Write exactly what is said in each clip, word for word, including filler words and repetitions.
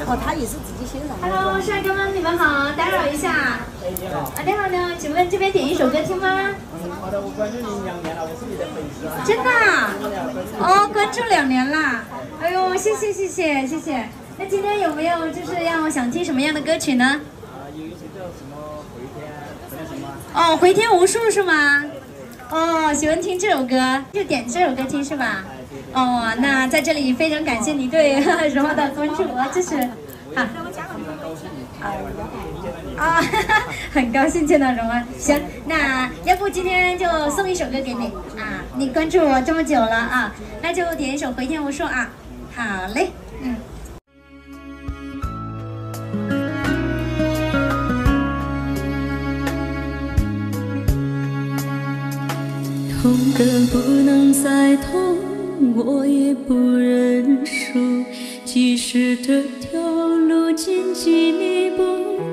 哦，他也是自己欣赏。 Hello， 帅哥们，你们好，打扰一下。哎，你好。啊，你好，你好，请问这边点一首歌听吗？ 嗯，好的，我关注你两年了，我是你的粉丝啊。 真的啊？哦，关注两年了。哎呦，谢谢谢谢谢谢。那今天有没有就是要想听什么样的歌曲呢？ 啊，有一些叫什么回天，回天什么？ 哦，回天无术是吗？哦，喜欢听这首歌，就点这首歌听是吧？哦，那在这里非常感谢你对荣华的关注和支持。好，啊，很高兴见到荣华。行，那要不今天就送一首歌给你啊，你关注我这么久了啊，那就点一首《回天无术》啊。好嘞，嗯。 痛的不能再痛，我也不认输。即使这条路荆棘密布，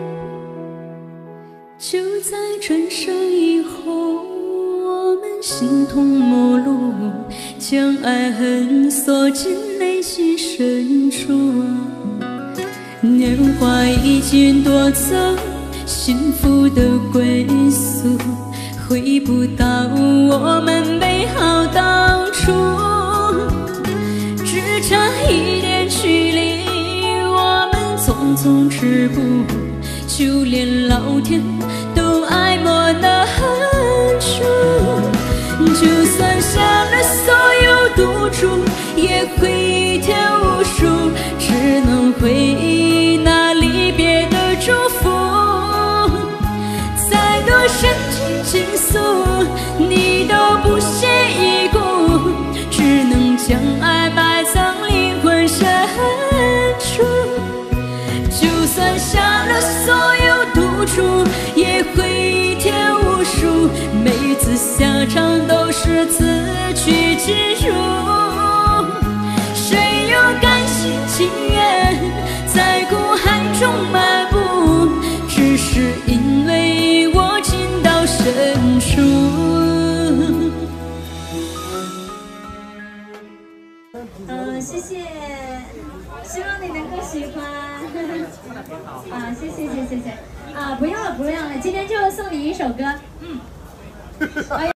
就在转身以后，我们形同陌路，将爱恨锁进内心深处。年华已经夺走幸福的归宿，回不到我们美好当初，只差一点距离，我们匆匆止步，就连老天都爱莫能助。就算下了所有赌注，也会天无术，只能回忆那离别的祝福。再多深情倾诉，你都不屑一顾，只能将爱埋葬灵魂深处。就算下了所有赌注，也会天无术，每次下场都是自取其辱。谁又甘心情愿在苦海中漫步，只是因为我情到深处。 嗯，谢谢，希望你能够喜欢。啊，谢谢谢谢谢谢。啊，不要了不要了，今天就送你一首歌。嗯。哎